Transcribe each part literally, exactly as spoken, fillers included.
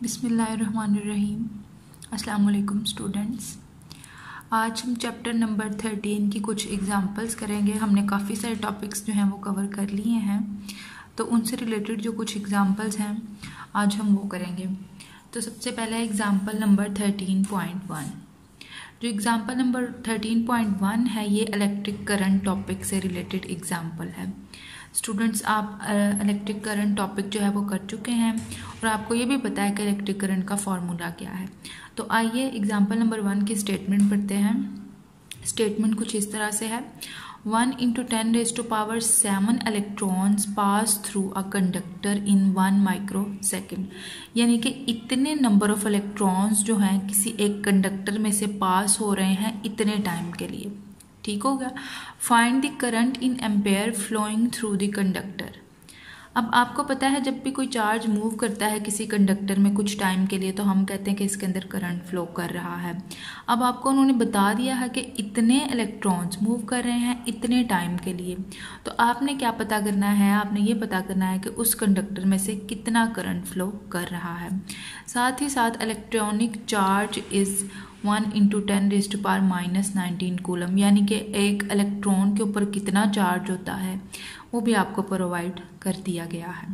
बिस्मिल्लाहिर्रहमानिर्रहीम। अस्सलाम वालेकुम स्टूडेंट्स। आज हम चैप्टर नंबर थर्टीन की कुछ एग्जांपल्स करेंगे। हमने काफ़ी सारे टॉपिक्स जो हैं वो कवर कर लिए हैं, तो उनसे रिलेटेड जो कुछ एग्जांपल्स हैं आज हम वो करेंगे। तो सबसे पहला example number thirteen point one. जो example number thirteen point one है ये इलेक्ट्रिक करंट टॉपिक से रिलेटेड एग्जांपल है। स्टूडेंट्स, आप इलेक्ट्रिक करंट टॉपिक जो है वो कर चुके हैं और आपको ये भी पता है कि इलेक्ट्रिक करंट का फॉर्मूला क्या है। तो आइए एग्जांपल नंबर वन की स्टेटमेंट पढ़ते हैं। स्टेटमेंट कुछ इस तरह से है, one into ten raise to power seven electrons pass through a conductor in one micro second. यानी कि इतने नंबर ऑफ इलेक्ट्रॉन्स जो हैं किसी एक कंडक्टर में से पास हो रहे हैं इतने टाइम के लिए। ठीक हो गया। Find the current in ampere flowing through the conductor. अब आपको पता है जब भी कोई चार्ज मूव करता है किसी कंडक्टर में कुछ टाइम के लिए तो हम कहते हैं कि इसके अंदर करंट फ्लो कर रहा है। अब आपको उन्होंने बता दिया है कि इतने इलेक्ट्रॉन्स मूव कर रहे हैं इतने टाइम के लिए, तो आपने क्या पता करना है, आपने ये पता करना है कि उस कंडक्टर में से कितना करंट फ्लो कर रहा है। साथ ही साथ electronic charge is one into ten raise to power minus nineteen coulomb, यानी कि एक इलेक्ट्रॉन के ऊपर कितना चार्ज होता है वो भी आपको प्रोवाइड कर दिया गया है।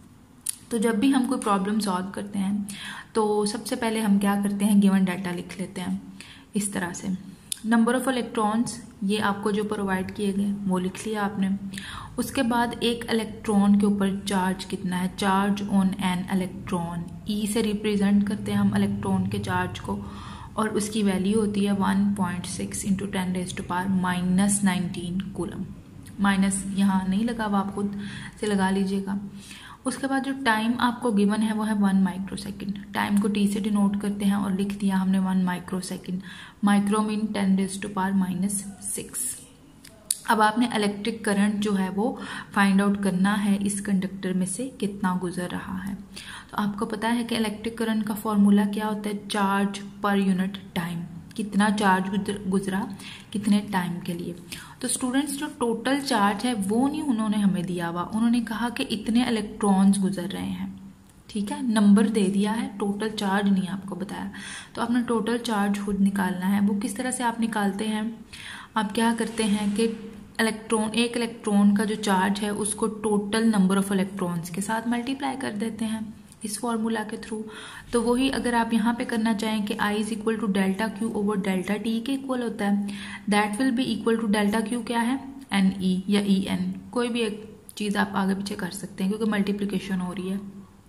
तो जब भी हम कोई प्रॉब्लम सॉल्व करते हैं तो सबसे पहले हम क्या करते हैं, गिवन डाटा लिख लेते हैं इस तरह से। नंबर ऑफ इलेक्ट्रॉन्स ये आपको जो प्रोवाइड किए गए वो लिख लिया आपने। उसके बाद एक इलेक्ट्रॉन के ऊपर चार्ज कितना है, charge on an electron. E से रिप्रेजेंट करते हैं हम इलेक्ट्रॉन के चार्ज को और उसकी वैल्यू होती है one point six into ten raise to power minus nineteen coulomb. Minus यहाँ नहीं लगा हुआ, आप खुद से लगा लीजिएगा। उसके बाद जो टाइम आपको गिवन है वो है वन माइक्रो सेकेंड। टाइम को टी से डिनोट करते हैं और लिख दिया हमने one micro second. Micro mean ten raise to power minus six. अब आपने इलेक्ट्रिक करंट जो है वो फाइंड आउट करना है इस कंडक्टर में से कितना गुजर रहा है। तो आपको पता है कि इलेक्ट्रिक करंट का फॉर्मूला क्या होता है, चार्ज पर यूनिट टाइम। कितना चार्ज गुजरा कितने टाइम के लिए। तो स्टूडेंट्स, जो टोटल चार्ज है वो नहीं उन्होंने हमें दिया हुआ, उन्होंने कहा कि इतने इलेक्ट्रॉन्स गुजर रहे हैं। ठीक है, नंबर दे दिया है, टोटल चार्ज नहीं आपको बताया। तो आपने टोटल चार्ज खुद निकालना है। वो किस तरह से आप निकालते हैं, आप क्या करते हैं कि इलेक्ट्रॉन एक इलेक्ट्रॉन का जो चार्ज है उसको टोटल नंबर ऑफ इलेक्ट्रॉन्स के साथ मल्टीप्लाई कर देते हैं इस फॉर्मूला के थ्रू। तो वही अगर आप यहाँ पे करना चाहें कि I is equal to delta Q over delta T के इक्वल होता है, that will be equal to delta Q क्या है, एन ई या ई एन, कोई भी एक चीज़ आप आगे पीछे कर सकते हैं क्योंकि मल्टीप्लिकेशन हो रही है,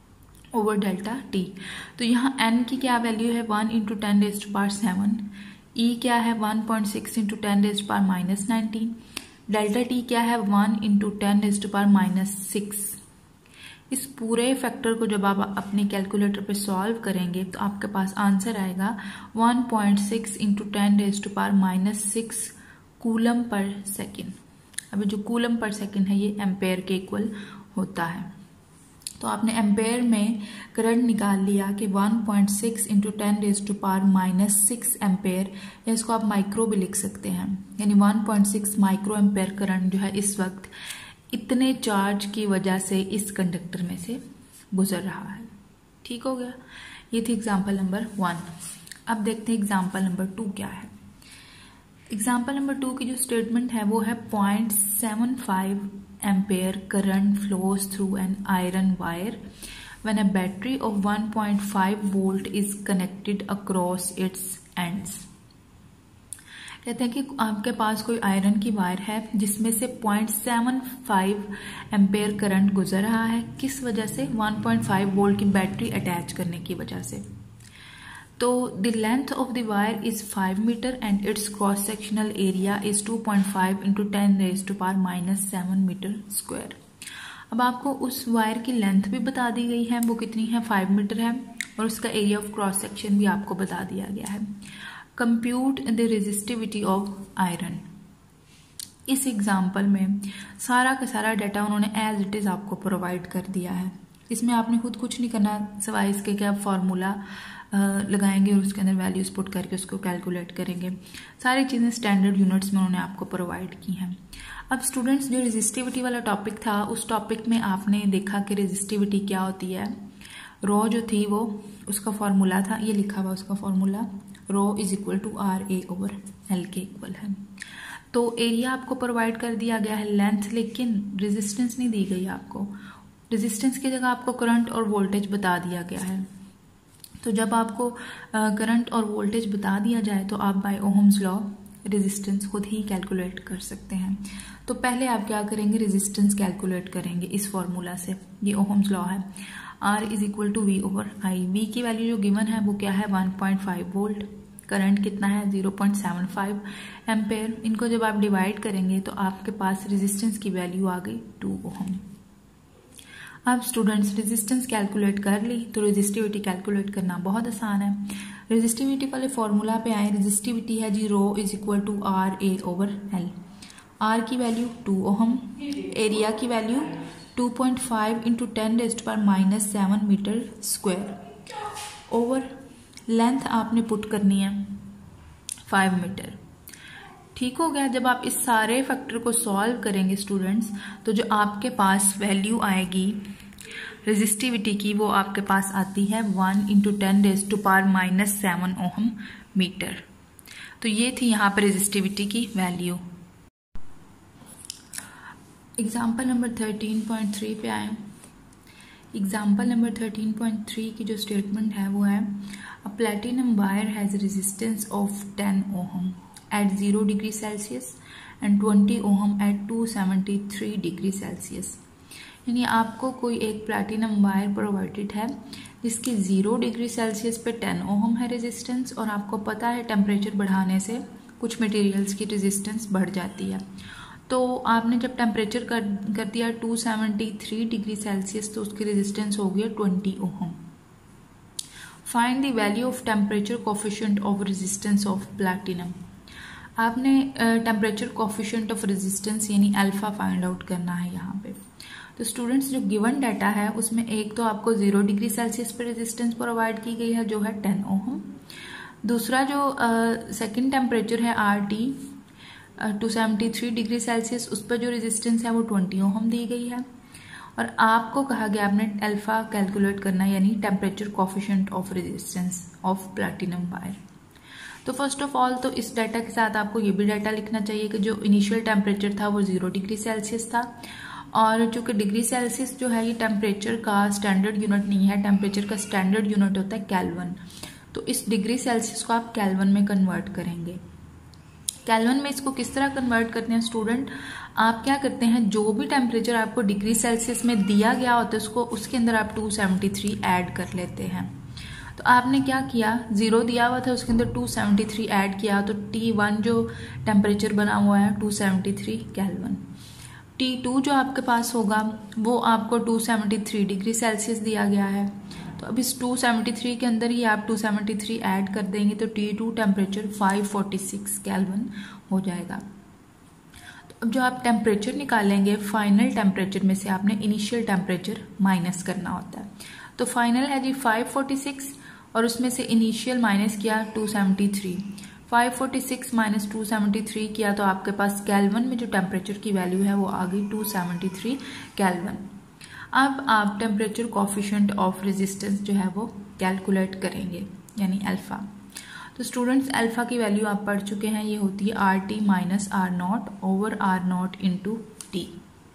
ओवर डेल्टा टी। तो यहाँ n की क्या वैल्यू है, one into ten raise to power seven. E क्या है, one point six into ten raise to power minus nineteen. Delta T क्या है, one into ten raise to power minus six. इस पूरे फैक्टर को जब आप अपने कैलकुलेटर पे सॉल्व करेंगे तो आपके पास आंसर आएगा one point six into ten raise to power minus six coulomb per second. अभी जो कूलम पर सेकेंड है ये एम्पेयर के इक्वल होता है। तो आपने एम्पेयर में करंट निकाल लिया कि one point six into ten raise to power minus six ampere, या इसको आप माइक्रो भी लिख सकते हैं, यानी one point six micro ampere current जो है इस वक्त इतने चार्ज की वजह से इस कंडक्टर में से गुजर रहा है। ठीक हो गया। ये थी एग्जांपल नंबर वन। अब देखते हैं एग्जांपल नंबर टू क्या है। एग्जांपल नंबर टू की जो स्टेटमेंट है वो है point seven five ampere current flows through an iron wire when a battery of one point five volt is connected across its ends. कहते हैं कि आपके पास कोई आयरन की वायर है जिसमें से point seven five ampere current गुजर रहा है। किस वजह से, वन पॉइंट फाइव वोल्ट की बैटरी अटैच करने की वजह से। तो the length of the wire is five metre and its cross sectional area is two point five into ten raise to power minus seven metre square. अब आपको उस wire की लेंथ भी बता दी गई है, वो कितनी है, फाइव मीटर है, और उसका एरिया ऑफ क्रॉस सेक्शन भी आपको बता दिया गया है। Compute the resistivity of iron. इस एग्जाम्पल में सारा का सारा डाटा उन्होंने एज इट इज आपको प्रोवाइड कर दिया है। इसमें आपने खुद कुछ नहीं करना सिवाय इसके कि आप फॉर्मूला लगाएंगे और उसके अंदर वैल्यूज पुट करके उसको कैलकुलेट करेंगे। सारी चीज़ें स्टैंडर्ड यूनिट्स में उन्होंने आपको प्रोवाइड की हैं। अब स्टूडेंट्स, जो रेजिस्टिविटी वाला टॉपिक था उस टॉपिक में आपने देखा कि रेजिस्टिविटी क्या होती है। रो जो थी वो उसका फॉर्मूला था, ये लिखा हुआ उसका formula, rho is equal to R A over L के इक्वल है। तो एरिया आपको प्रोवाइड कर दिया गया है, लेंथ, लेकिन रेजिस्टेंस नहीं दी गई आपको। रेजिस्टेंस की जगह आपको करंट और वोल्टेज बता दिया गया है। तो जब आपको करंट और वोल्टेज बता दिया जाए तो आप बाय ओहम्स लॉ रेजिस्टेंस खुद ही कैलकुलेट कर सकते हैं। तो पहले आप क्या करेंगे, रेजिस्टेंस कैलकुलेट करेंगे इस फॉर्मूला से, ये ओहम्स लॉ है। R is equal to V over I. V की वैल्यू जो गिवन है वो क्या है, one point five volt. Current कितना है, zero point seven five ampere. इनको जब आप डिवाइड करेंगे तो आपके पास रेजिस्टेंस की वैल्यू आ गई टू ओहम। अब स्टूडेंट्स रेजिस्टेंस कैलकुलेट कर ली तो रेजिस्टिविटी कैलकुलेट करना बहुत आसान है। रेजिस्टिविटी वाले फॉर्मूला पे आए, रेजिस्टिविटी है जी rho is equal to R A over L. R की वैल्यू टू ओहम, एरिया की value two point five into ten raised power minus seven metre square, over length आपने पुट करनी है फाइव मीटर। ठीक हो गया। जब आप इस सारे फैक्टर को सॉल्व करेंगे स्टूडेंट्स, तो जो आपके पास वैल्यू आएगी रेजिस्टिविटी की वो आपके पास आती है one into ten raised to power minus seven ohm metre. तो ये थी यहाँ पर रेजिस्टिविटी की value. Example number thirteen point three पे आए। Example number thirteen point three की जो स्टेटमेंट है वो है, a platinum wire has resistance of ten ohm at zero degree Celsius and twenty ohm at two seventy three degree Celsius. यानी आपको कोई एक प्लेटिनम वायर प्रोवाइडेड है जिसकी जीरो डिग्री सेल्सियस पे टेन ओहम है रेजिस्टेंस, और आपको पता है टेम्परेचर बढ़ाने से कुछ मटेरियल्स की रेजिस्टेंस बढ़ जाती है। तो आपने जब टेम्परेचर कर कर दिया two seventy three degree Celsius तो उसकी रेजिस्टेंस हो गई twenty ohm. Find the value of temperature coefficient of resistance of platinum. आपने टेम्परेचर कोफिशिएंट ऑफ रेजिस्टेंस यानी अल्फा फाइंड आउट करना है यहाँ पे। तो स्टूडेंट्स जो गिवन डाटा है उसमें एक तो आपको जीरो डिग्री सेल्सियस पर रेजिस्टेंस प्रोवाइड की गई है जो है टेन ओहम। दूसरा जो सेकंड टेम्परेचर है R T two seventy three degree Celsius, उस पर जो रेजिस्टेंस है वो ट्वेंटी ओहम दी गई है। और आपको कहा गया आपने अल्फा कैलकुलेट करना यानी temperature coefficient of resistance of platinum wire. तो फर्स्ट ऑफ ऑल तो इस डाटा के साथ आपको ये भी डाटा लिखना चाहिए कि जो इनिशियल टेम्परेचर था वो जीरो डिग्री सेल्सियस था, और चूंकि डिग्री सेल्सियस जो है ये टेम्परेचर का स्टैंडर्ड यूनिट नहीं है, टेम्परेचर का स्टैंडर्ड यूनिट होता है केल्विन। तो इस डिग्री सेल्सियस को आप केल्विन में कन्वर्ट करेंगे। केल्विन में इसको किस तरह कन्वर्ट करते हैं स्टूडेंट, आप क्या करते हैं, जो भी टेम्परेचर आपको डिग्री सेल्सियस में दिया गया होता है उसको उसके अंदर आप टू सेवेंटी थ्री ऐड कर लेते हैं। तो आपने क्या किया, जीरो दिया हुआ था उसके अंदर टू सेवेंटी थ्री ऐड किया, तो टी वन जो टेम्परेचर बना हुआ है two seventy three kelvin. T two जो आपके पास होगा वो आपको two seventy three degree Celsius दिया गया है। तो अब इस टू सेवेंटी थ्री के अंदर ही आप टू सेवेंटी थ्री ऐड कर देंगे तो T two temperature five forty six kelvin हो जाएगा। तो अब जो आप टेम्परेचर निकालेंगे फाइनल टेम्परेचर में से आपने इनिशियल टेम्परेचर माइनस करना होता है। तो फाइनल है जी फाइव फोर्टी सिक्स और उसमें से इनिशियल माइनस किया two seventy three. Five forty six minus two seventy three किया तो आपके पास केल्विन में जो टेम्परेचर की वैल्यू है वो आ गई टू सेवेंटी थ्री केल्विन। अब आप टेम्परेचर कोफिशिएंट ऑफ रेजिस्टेंस जो है वो कैलकुलेट करेंगे यानी अल्फा। तो स्टूडेंट्स अल्फा की वैल्यू आप पढ़ चुके हैं, ये होती है R T minus R not over R not into T.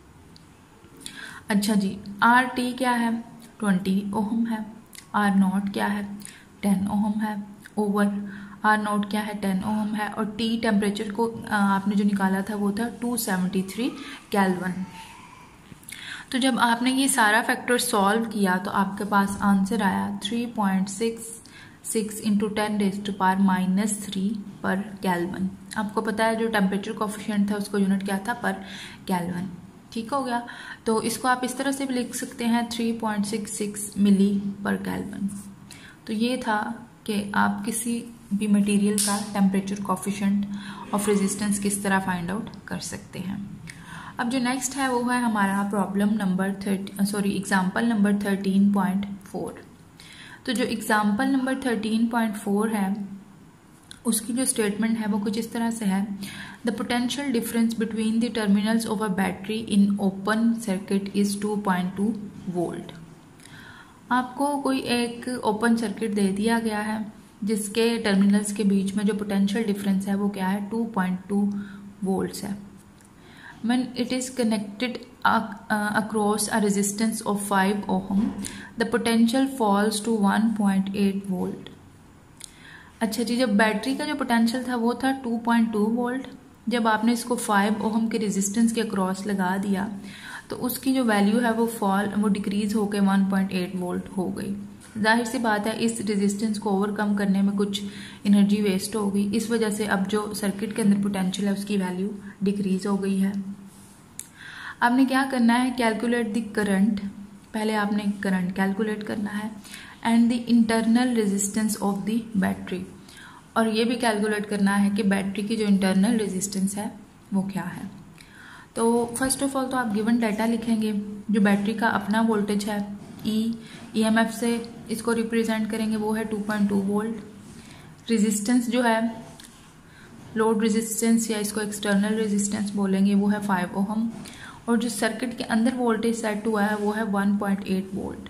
अच्छा जी, आर टी क्या है, ट्वेंटी ओहम है, आर नॉट क्या है, टेन ओहम है, ओवर आर नॉट क्या है, टेन ओहम है, और टी टेम्परेचर को आपने जो निकाला था वो था टू सेवेंटी थ्री केल्विन। तो जब आपने ये सारा फैक्टर सॉल्व किया तो आपके पास आंसर आया three point six six into ten raised to power minus three per kelvin. आपको पता है जो टेम्परेचर कोफिशिएंट था उसको यूनिट क्या था, पर केल्विन। ठीक हो गया। तो इसको आप इस तरह से भी लिख सकते हैं three point six six milli per kelvin. तो ये था कि आप किसी भी मटेरियल का टेम्परेचर कोफिशिएंट ऑफ रेजिस्टेंस किस तरह फाइंड आउट कर सकते हैं। अब जो नेक्स्ट है वो है हमारा problem number thirty sorry example number thirteen point four. तो जो example number thirteen point four है उसकी जो स्टेटमेंट है वो कुछ इस तरह से है, the potential difference between the terminals of a battery in open circuit is two point two volt. आपको कोई एक ओपन सर्किट दे दिया गया है जिसके टर्मिनल्स के बीच में जो पोटेंशियल डिफरेंस है वो क्या है, टू पॉइंट टू वोल्ट्स है। When it is connected uh, across a resistance of five ohm, the potential falls to one point eight volt. अच्छा जी, जब बैटरी का जो पोटेंशियल था वो था टू पॉइंट टू वोल्ट। जब आपने इसको फाइव ओहम के रेजिस्टेंस के अक्रॉस लगा दिया तो उसकी जो वैल्यू है वो फॉल वो डिक्रीज होकर वन पॉइंट एट वोल्ट हो गई। जाहिर सी बात है इस रेजिस्टेंस को ओवरकम करने में कुछ एनर्जी वेस्ट हो गई, इस वजह से अब जो सर्किट के अंदर पोटेंशियल है उसकी वैल्यू डिक्रीज हो गई है। आपने क्या करना है, कैलकुलेट द करंट, पहले आपने करंट कैलकुलेट करना है and the internal resistance of the battery, और ये भी कैलकुलेट करना है कि बैटरी की जो इंटरनल रेजिस्टेंस है वो क्या है। तो फर्स्ट ऑफ ऑल तो आप गिवन डाटा लिखेंगे, जो बैटरी का अपना वोल्टेज है ई ईएमएफ से इसको रिप्रेजेंट करेंगे वो है two point two volt. Resistance जो है लोड रेजिस्टेंस या इसको एक्सटर्नल रेजिस्टेंस बोलेंगे वो है फाइव ओहम, और जो सर्किट के अंदर वोल्टेज सेट हुआ है वो है one point eight volt.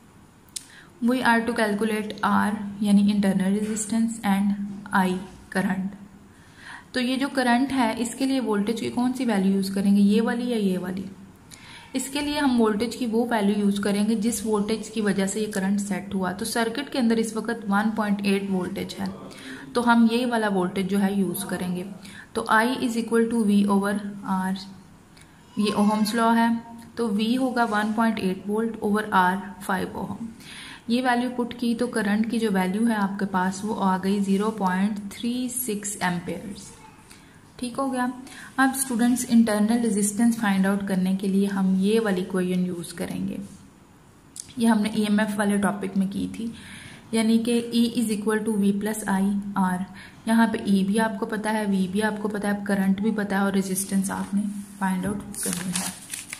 We are to calculate R यानी internal resistance and I current. तो ये जो करंट है इसके लिए वोल्टेज की कौन सी वैल्यू यूज करेंगे, ये वाली या ये वाली। इसके लिए हम वोल्टेज की वो वैल्यू यूज करेंगे जिस वोल्टेज की वजह से ये करंट सेट हुआ। तो सर्किट के अंदर इस वक्त वन पॉइंट एट वोल्टेज है, तो हम ये वाला वोल्टेज जो है यूज करेंगे। तो I is equal to V over R, ये ओहम्स लॉ है, तो V होगा one point eight volt over R five ohm. ये वैल्यू पुट की तो करंट की जो वैल्यू है आपके पास वो आ गई zero point three six amperes. ठीक हो गया। अब students internal resistance find out करने के लिए हम ये वाली इक्वेशन यूज करेंगे, ये हमने ईएमएफ वाले टॉपिक में की थी, यानी कि E is equal to V plus I R. यहाँ पे E भी आपको पता है, V भी आपको पता है, करंट भी पता है और रेजिस्टेंस आपने फाइंड आउट करनी है।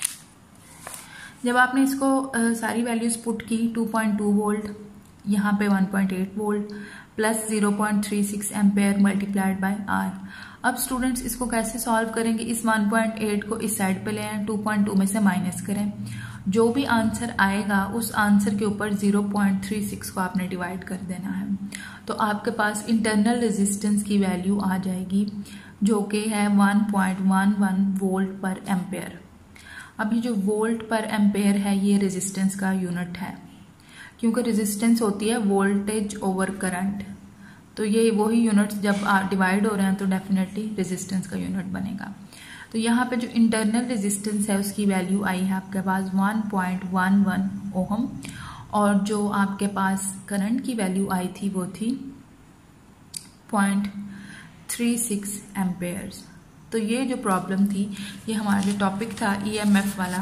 जब आपने इसको आ, सारी वैल्यूज पुट की टू पॉइंट टू वोल्ट, यहाँ पे one point eight volt plus zero point three six ampere multiplied by R. अब स्टूडेंट्स इसको कैसे सॉल्व करेंगे, इस वन पॉइंट एट को इस साइड पे ले आए, टू पॉइंट टू में से माइनस करें, जो भी आंसर आएगा उस आंसर के ऊपर ज़ीरो पॉइंट थ्री सिक्स को आपने डिवाइड कर देना है। तो आपके पास इंटरनल रेजिस्टेंस की वैल्यू आ जाएगी जो कि है one point one one volt पर एम्पेयर। अभी जो वोल्ट पर एम्पेयर है ये रेजिस्टेंस का यूनिट है, क्योंकि रेजिस्टेंस होती है वोल्टेज ओवर करंट, तो ये वही यूनिट्स जब डिवाइड हो रहे हैं तो डेफिनेटली रेजिस्टेंस का यूनिट बनेगा। तो यहाँ पे जो इंटरनल रेजिस्टेंस है उसकी वैल्यू आई है आपके पास one point one one ohm, और जो आपके पास करंट की वैल्यू आई थी वो थी पॉइंट थ्री सिक्स एम्पेयर्स। तो ये जो प्रॉब्लम थी, ये हमारा जो टॉपिक था ईएमएफ वाला,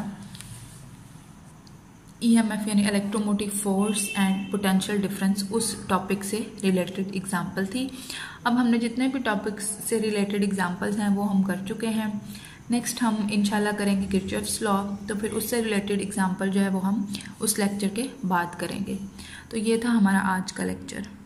ईएमएफ यानी electromotive force and potential difference, उस टॉपिक से रिलेटेड एग्जांपल थी। अब हमने जितने भी टॉपिक्स से रिलेटेड एग्जांपल्स हैं वो हम कर चुके हैं। नेक्स्ट हम इंशाल्लाह करेंगे किरचॉफ्स लॉ, तो फिर उससे रिलेटेड एग्जांपल जो है वो हम उस लेक्चर के बाद करेंगे। तो ये था हमारा आज का लेक्चर।